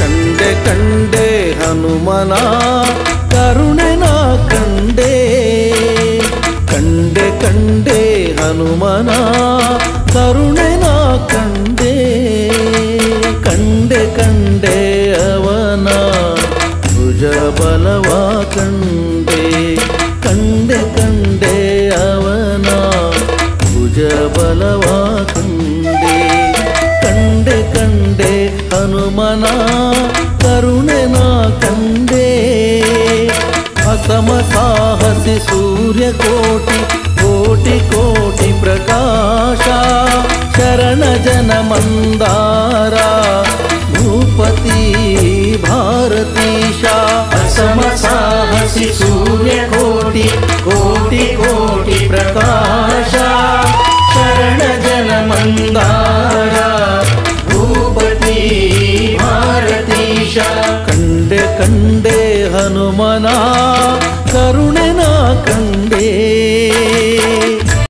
ಕಂಡೆ ಕಂಡೆ ಹನುಮನ ಕರುಣೆ ನಾ ಕಂಡೆ ಕಂಡೆ ಕಂಡೆ ಹನುಮನ ಕರುಣೆ ನಾ ಕಂಡೆ ಕಂಡೆ ಕಂಡೆ ಅವನ ಭುಜ ಬಲವ ಕಂಡೆ ಕಂಡೆ ಕಂಡೆ ಅವನ ಭುಜ ಬಲವ ಕಂಡೆ ಕಂಡೆ ಕಂಡೆ ಹನುಮನ ಕರುಣೆ ನಾ ಕಂಡೆ ಅಸಮ ಸಾಹಸಿ ಸೂರ್ಯ ಕೋಟಿ ಕೋಟಿ ಕೋಟಿ ಪ್ರಕಾಶ ಶರಣ ಜನ ಮಂದಾರ ಭೂಪತಿ ಭಾರತೀಶ ಅಸಮ ಸಾಹಸಿ ಸೂರ್ಯ ಕೋಟಿ ಕೋಟಿ ಕೋಟಿ ಪ್ರಕಾಶ ಶರಣ ಜನ ಮಂದಾರ ಭೂಪತಿ ಭಾರತೀಶ ಕಂಡೆ ಕಂಡೆ ಹನುಮನ ಕರುಣೆ ನಾ